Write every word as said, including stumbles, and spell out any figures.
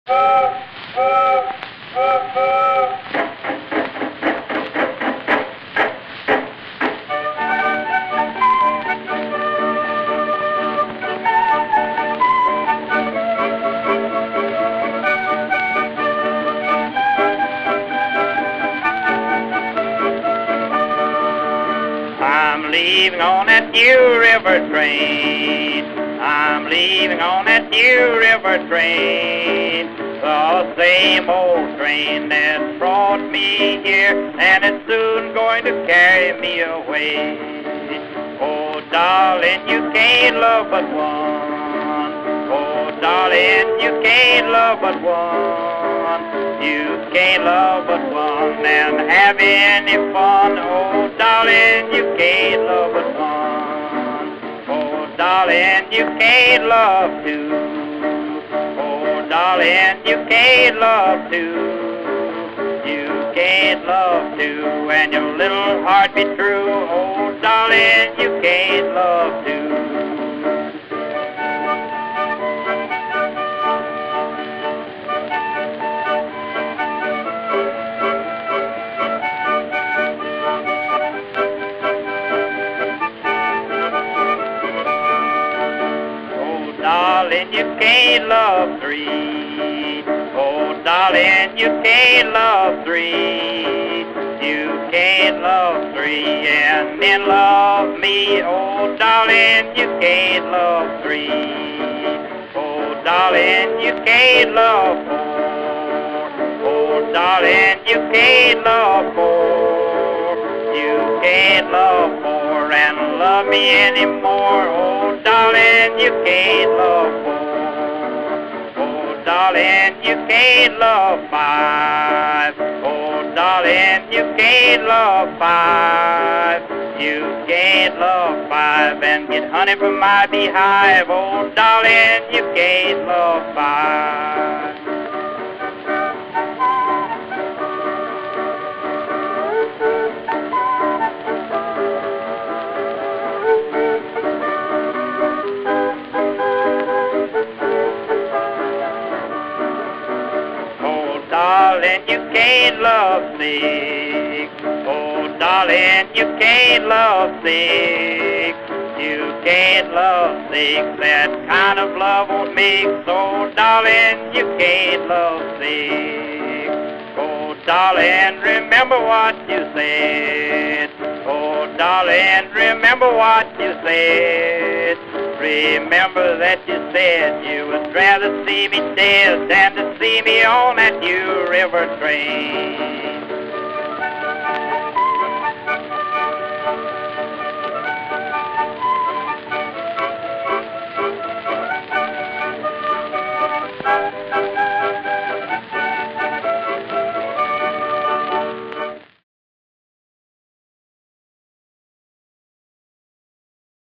I'm leaving on that New River train. I'm leaving on that New River train. The same old train that brought me here, and it's soon going to carry me away. Oh, darling, you can't love but one. Oh, darling, you can't love but one. You can't love but one and have any fun. Oh, darling, you can't love but one. Oh, darling, you can't love two. Oh, darling, you can't love two. You can't love two and your little heart be true. Oh, darling, you can't love two. Darling, you can't love three. Oh, darling, you can't love three. You can't love three and then love me. Oh, darling, you can't love three. Oh, darling, you can't love four. Oh, darling, you can't love four. You can't love four and love me anymore. Oh, darling, you can't love four. Oh, darling, you can't love five. Oh, darling, you can't love five. You can't love five and get honey from my beehive. Oh, darling, you can't love five. Darling, you can't love six. Oh, darling, you can't love six. You can't love six. That kind of love won't mix. Oh, darling, you can't love six. Oh, darling, remember what you said. Oh, darling, remember what you said. Remember that you said you would rather see me dead than to see me on that New River train.